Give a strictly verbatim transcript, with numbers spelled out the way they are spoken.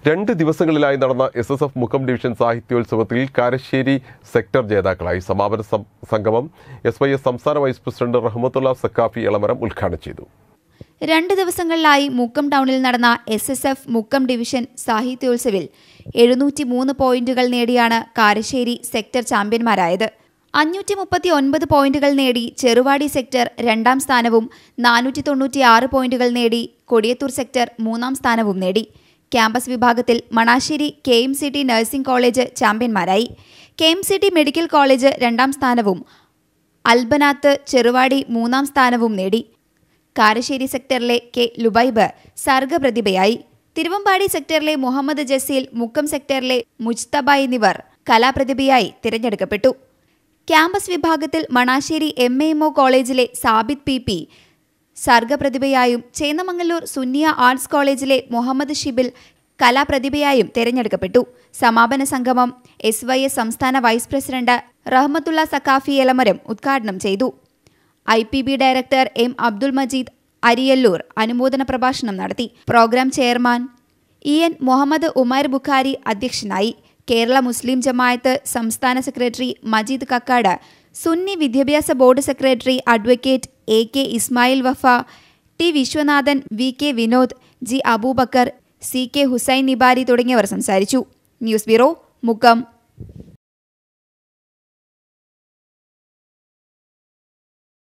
രണ്ട് ദിവസങ്ങളിലായി നടന്ന S S F Mukkam division സാഹിത്യോത്സവത്തിൽ കാരശ്ശേരി സെക്ടർ ജേതാക്കളായി. സമാപന സംഗമം എസ് വൈ എസ് സംസ്ഥാന വൈസ് പ്രസിഡന്റ് റഹ്മത്തുള്ള സക്കാഫി എളമരം ഉദ്ഘാടനം ചെയ്തു. രണ്ട് ദിവസങ്ങളിലായി മുക്കം ടൗണിൽ നടന്ന S S F Mukkam division സാഹിത്യോത്സവിൽ എഴുന്നൂറ്റി മൂന്ന് പോയിന്റുകൾ നേടിയാണ് കാരശ്ശേരി സെക്ടർ ചാമ്പ്യന്മാരായത്. അഞ്ഞൂറ്റി മുപ്പത്തി ഒൻപത് പോയിന്റുകൾ നേടി ചെറുവാടി സെക്ടർ രണ്ടാം സ്ഥാനവും നാനൂറ്റി തൊണ്ണൂറ്റി ആറ് പോയിന്റുകൾ നേടി കൊടിയത്തൂർ സെക്ടർ മൂന്നാം സ്ഥാനവും നേടി. ക്യാമ്പസ് വിഭാഗത്തിൽ Manassery K M C T nursing college ചാമ്പ്യന്മാരായി. K M C T medical college രണ്ടാം സ്ഥാനവും അൽബനാത്ത് ചെറുവാടി മൂന്നാം സ്ഥാനവും നേടി. കാരശ്ശേരി സെക്ടറിലെ കെ ലുബൈബ് സർഗപ്രതിഭയായി. തിരുവമ്പാടി സെക്ടറിലെ മുഹമ്മദ് ജസീൽ, മുക്കം സെക്ടറിലെ മുജ്തബ എന്നിവർ കലാപ്രതിഭയായി തിരഞ്ഞെടുക്കപ്പെട്ടു. ക്യാമ്പസ് വിഭാഗത്തിൽ Manassery M A M O കോളേജിലെ സാബിത് പി പി സർഗപ്രതിഭയായും ചേന്നമംഗല്ലൂർ സുന്നിയ ആർട്സ് കോളേജിലെ മുഹമ്മദ് ഷിബിൽ കലാപ്രതിഭയായും തിരഞ്ഞെടുക്കപ്പെട്ടു. സമാപന സംഗമം എസ് വൈ എസ് സംസ്ഥാന വൈസ് പ്രസിഡന്റ് റഹ്മത്തുള്ള സക്കാഫി എളമരം ഉദ്ഘാടനം ചെയ്തു. I P B director M Abdul Majeed Ariyallur അനുമോദന പ്രഭാഷണം നടത്തി. Program chairman E N Muhammad Umar Bukhari അധ്യക്ഷനായി. കേരള മുസ്ലിം ജമാഅത്ത് സംസ്ഥാന സെക്രട്ടറി മജീദ് കക്കാട്, സുന്നി വിദ്യാഭ്യാസ board secretary advocate A K Ismail Wafa, T Viswanathan, V K Vinod, G Aboobacker, C K Hussain Nibari തുടങ്ങിയവർ സംസാരിച്ചു. News bureau, Mukkam.